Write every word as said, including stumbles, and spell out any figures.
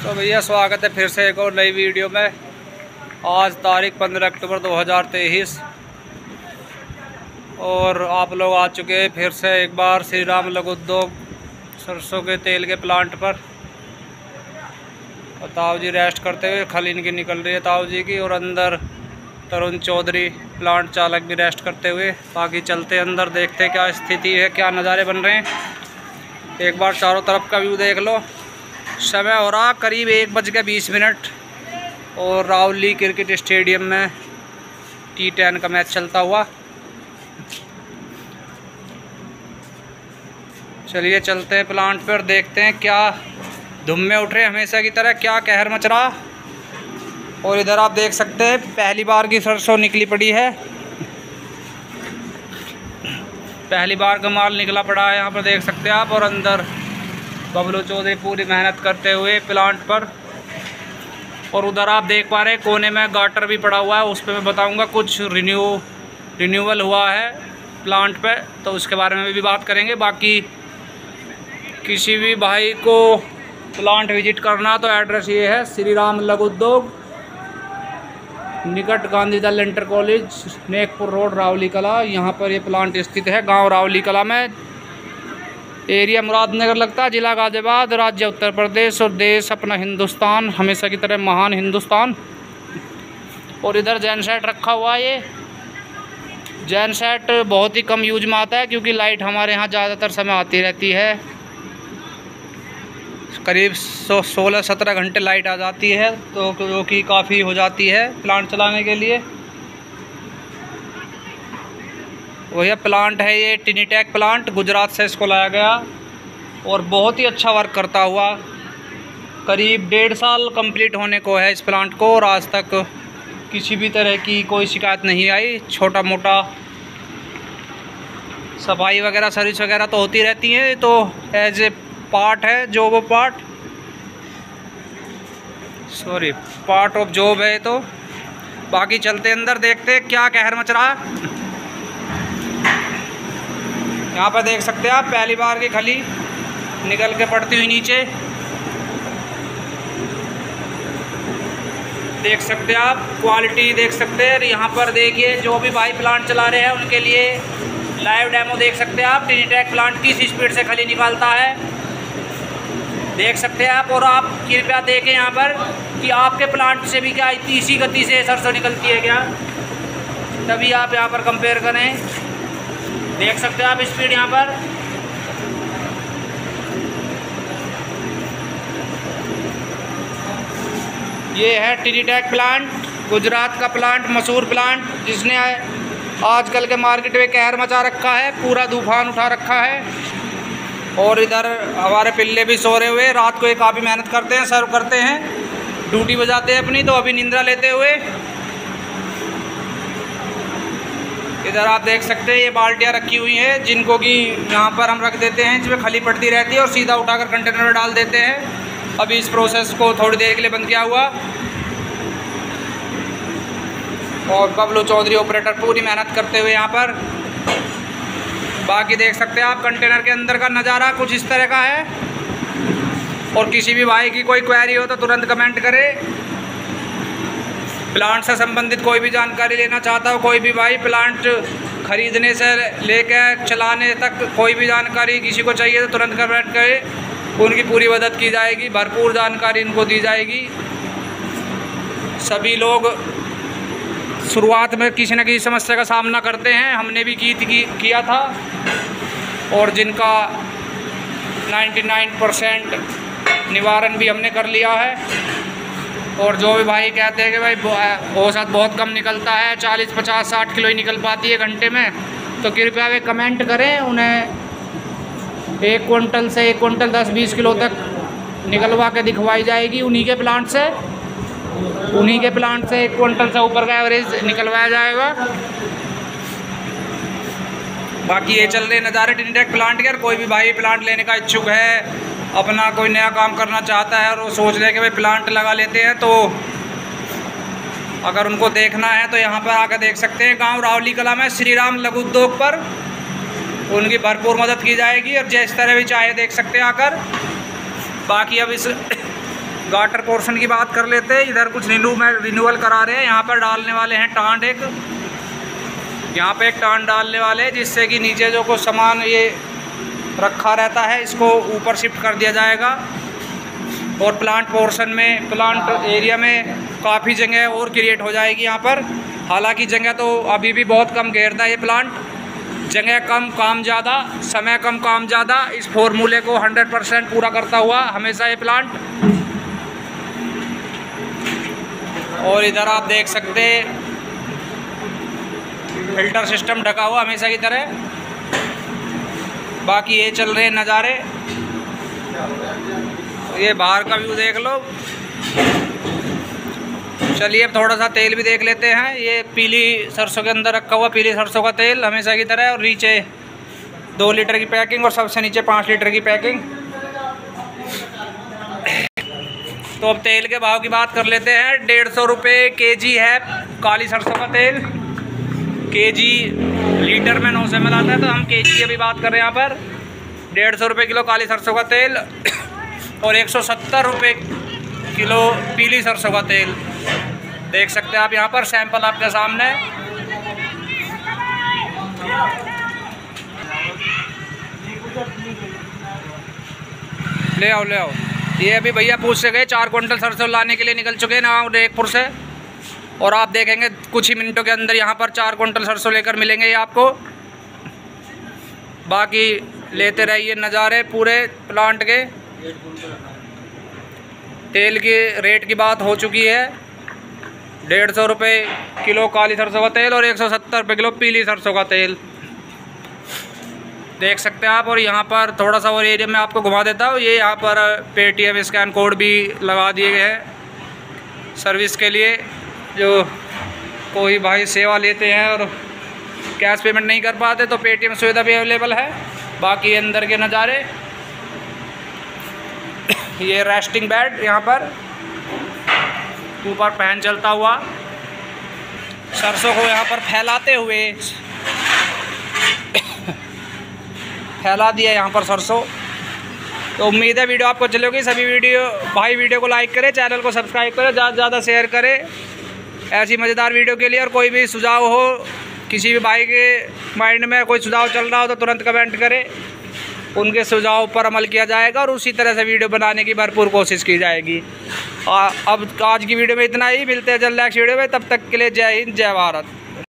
तो भैया स्वागत है फिर से एक और नई वीडियो में। आज तारीख पंद्रह अक्टूबर दो हज़ार तेईस और आप लोग आ चुके हैं फिर से एक बार श्री राम लघु उद्योग सरसों के तेल के प्लांट पर। और ताऊ जी रेस्ट करते हुए, खल इनकी निकल रही है ताऊ जी की, और अंदर तरुण चौधरी प्लांट चालक भी रेस्ट करते हुए। बाकी चलते अंदर, देखते क्या स्थिति है, क्या नज़ारे बन रहे हैं। एक बार चारों तरफ का व्यू देख लो। समय हो रहा करीब एक बज के बीस मिनट और रावली क्रिकेट स्टेडियम में टी टेन का मैच चलता हुआ। चलिए चलते हैं प्लांट पर, देखते हैं क्या धुम में उठ रहे हमेशा की तरह, क्या कहर मच रहा। और इधर आप देख सकते हैं पहली बार की सरसों निकली पड़ी है, पहली बार का माल निकला पड़ा है यहाँ पर देख सकते हैं आप। और अंदर बबलू चौधरी पूरी मेहनत करते हुए प्लांट पर। और उधर आप देख पा रहे हैं कोने में गाटर भी पड़ा हुआ है, उस पर मैं बताऊंगा कुछ रिन्यू रिन्यूअल हुआ है प्लांट पे, तो उसके बारे में भी बात करेंगे। बाकी किसी भी भाई को प्लांट विजिट करना तो एड्रेस ये है, श्री राम लघु उद्योग, निकट गांधी दल इंटर कॉलेज, नेकपुर रोड, रावली कला। यहाँ पर ये प्लांट स्थित है, गांव रावली कला में। एरिया मुरादनगर लगता है, जिला गाजियाबाद, राज्य उत्तर प्रदेश, और देश अपना हिंदुस्तान, हमेशा की तरह महान हिंदुस्तान। और इधर जैन सेट रखा हुआ है। ये जैन सेट बहुत ही कम यूज में आता है क्योंकि लाइट हमारे यहाँ ज़्यादातर समय आती रहती है, करीब सो सोलह सत्रह घंटे लाइट आ जाती है, तो जो कि काफ़ी हो जाती है प्लांट चलाने के लिए। वही प्लांट है ये टिनीटेक प्लांट, गुजरात से इसको लाया गया और बहुत ही अच्छा वर्क करता हुआ। करीब डेढ़ साल कंप्लीट होने को है इस प्लांट को और आज तक किसी भी तरह की कोई शिकायत नहीं आई। छोटा मोटा सफाई वगैरह, सर्विस वगैरह तो होती रहती है, तो एज ए पार्ट है जो वो part sorry part of job है। तो बाकी चलते अंदर, देखते क्या कहर मच रहा है। यहाँ पर देख सकते हैं आप पहली बार की खली निकल के पड़ती हुई नीचे देख सकते हैं आप, क्वालिटी देख सकते हैं। यहाँ पर देखिए जो भी भाई प्लांट चला रहे हैं उनके लिए लाइव डेमो देख सकते हैं आप, टिनीटेक प्लांट किस स्पीड से खली निकालता है देख सकते हैं आप। और आप कृपया देखें यहाँ पर कि आपके प्लांट से भी क्या इसी गति से सरसों निकलती है क्या, तभी आप यहाँ पर कंपेयर करें। देख सकते हैं आप स्पीड यहाँ पर। ये है टिनीटेक प्लांट, गुजरात का प्लांट, मशहूर प्लांट, जिसने आजकल के मार्केट में कहर मचा रखा है, पूरा तूफान उठा रखा है। और इधर हमारे पिल्ले भी सो रहे हुए, रात को ये काफ़ी मेहनत करते हैं, सर्व करते हैं, ड्यूटी बजाते हैं अपनी, तो अभी निंद्रा लेते हुए। इधर आप देख सकते हैं ये बाल्टियाँ रखी हुई हैं जिनको कि यहाँ पर हम रख देते हैं, जिसमें खली पड़ती रहती है और सीधा उठाकर कंटेनर में डाल देते हैं। अभी इस प्रोसेस को थोड़ी देर के लिए बंद किया हुआ। और बबलू चौधरी ऑपरेटर पूरी मेहनत करते हुए यहाँ पर। बाकी देख सकते हैं आप कंटेनर के अंदर का नज़ारा कुछ इस तरह का है। और किसी भी भाई की कोई क्वेरी हो तो तुरंत कमेंट करें। प्लांट से संबंधित कोई भी जानकारी लेना चाहता हो, कोई भी भाई प्लांट खरीदने से लेकर चलाने तक कोई भी जानकारी किसी को चाहिए तो तुरंत कमेंट करें, उनकी पूरी मदद की जाएगी, भरपूर जानकारी इनको दी जाएगी। सभी लोग शुरुआत में किसी न किसी समस्या का सामना करते हैं, हमने भी की थी, किया था, और जिनका निन्यानवे परसेंट निवारण भी हमने कर लिया है। और जो भी भाई कहते हैं कि भाई औसत बहुत कम निकलता है, चालीस पचास साठ किलो ही निकल पाती है घंटे में, तो कृपया वे कमेंट करें, उन्हें एक क्विंटल से एक क्विंटल दस बीस किलो तक निकलवा के दिखवाई जाएगी। उन्हीं के प्लांट से उन्हीं के प्लांट से एक क्विंटल से ऊपर का एवरेज निकलवाया जाएगा। बाकी ये चल रहे नज़ारे टिनीटेक प्लांट के। कोई भी भाई प्लांट लेने का इच्छुक है, अपना कोई नया काम करना चाहता है और वो सोच रहे हैं कि भाई प्लांट लगा लेते हैं, तो अगर उनको देखना है तो यहाँ पर आकर देख सकते हैं। गांव रावली कला में श्री राम लघु उद्योग पर उनकी भरपूर मदद की जाएगी और जिस तरह भी चाहे देख सकते हैं आकर। बाकी अब इस गाटर पोर्शन की बात कर लेते हैं। इधर कुछ रिन्यू में रिन्यूअल करा रहे हैं। यहाँ पर डालने वाले हैं टांड, एक यहाँ पे एक टांड डालने वाले हैं, जिससे कि नीचे जो कुछ सामान ये रखा रहता है इसको ऊपर शिफ्ट कर दिया जाएगा। और प्लांट पोर्शन में, प्लांट एरिया में काफ़ी जगह और क्रिएट हो जाएगी यहाँ पर। हालांकि जगह तो अभी भी बहुत कम घेरता है ये प्लांट। जगह कम काम ज़्यादा, समय कम काम ज़्यादा, इस फॉर्मूले को हंड्रेड परसेंट पूरा करता हुआ हमेशा ये प्लांट। और इधर आप देख सकते हैं फिल्टर सिस्टम ढका हुआ हमेशा की तरह। बाकी ये चल रहे हैं नज़ारे। ये बाहर का व्यू देख लो। चलिए अब थोड़ा सा तेल भी देख लेते हैं। ये पीली सरसों के अंदर रखा हुआ पीली सरसों का तेल हमेशा की तरह। और नीचे दो लीटर की पैकिंग और सबसे नीचे पाँच लीटर की पैकिंग। तो अब तेल के भाव की बात कर लेते हैं। डेढ़ सौ रुपये के जी है काली सरसों का तेल। के जी लीटर में नौ सौ एम एल आता है, तो हम के जी की अभी बात कर रहे हैं। यहाँ पर डेढ़ सौ रुपये किलो काली सरसों का तेल और एक सौ सत्तर रुपये किलो पीली सरसों का तेल। देख सकते हैं आप यहाँ पर सैंपल आपके सामने। ले आओ ले आओ। ये अभी भैया पूछ से गए, चार क्विंटल सरसों लाने के लिए निकल चुके हैं ना रेखपुर से। और आप देखेंगे कुछ ही मिनटों के अंदर यहाँ पर चार क्विंटल सरसों लेकर मिलेंगे ये आपको। बाकी लेते रहिए नज़ारे पूरे प्लांट के। तेल की रेट की बात हो चुकी है। डेढ़ सौ रुपये किलो काली सरसों का तेल और एक सौ सत्तर रुपये किलो पीली सरसों का तेल देख सकते हैं आप। और यहाँ पर थोड़ा सा और एरिया में आपको घुमा देता हूँ। ये यहाँ पर पेटीएम स्कैन कोड भी लगा दिए गए हैं सर्विस के लिए। जो कोई भाई सेवा लेते हैं और कैश पेमेंट नहीं कर पाते तो पेटीएम सुविधा भी अवेलेबल है। बाकी अंदर के नज़ारे, ये रेस्टिंग बेड यहाँ पर ऊपर फैन चलता हुआ सरसों को यहाँ पर फैलाते हुए फैला दिया यहाँ पर सरसों। तो उम्मीद है वीडियो आपको चलेगी। सभी वीडियो भाई वीडियो को लाइक करें, चैनल को सब्सक्राइब करें, ज़्यादा से ज़्यादा शेयर करें ऐसी मज़ेदार वीडियो के लिए। और कोई भी सुझाव हो, किसी भी भाई के माइंड में कोई सुझाव चल रहा हो तो तुरंत कमेंट करें, उनके सुझाव पर अमल किया जाएगा और उसी तरह से वीडियो बनाने की भरपूर कोशिश की जाएगी। आ, अब आज की वीडियो में इतना ही। मिलते हैं जल्द नेक्स्ट वीडियो में। तब तक के लिए जय हिंद, जय भारत।